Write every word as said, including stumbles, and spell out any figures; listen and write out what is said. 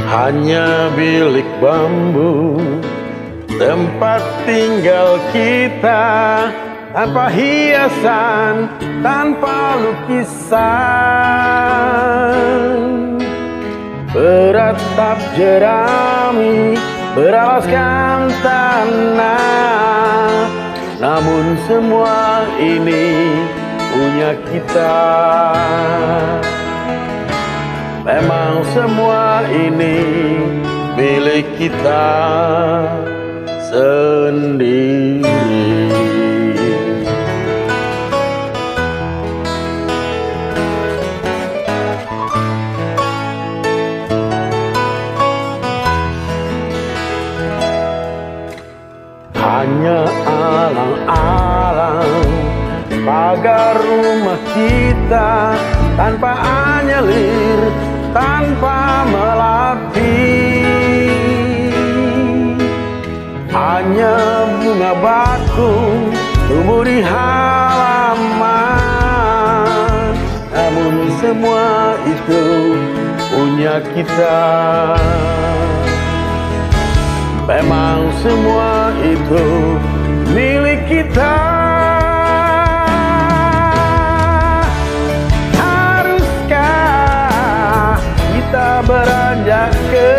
Hanya bilik bambu, tempat tinggal kita, tanpa hiasan, tanpa lukisan. Beratap jerami, beralaskan tanah, namun semua ini punya kita. Memang semua ini milik kita sendiri. Hanya alang-alang pagar rumah kita, tanpa anyelir, tanpa melapis. Hanya bunga bakung tumbuh di halaman, namun semua itu punya kita. Memang semua itu milik kita. Haruskah kita beranjak ke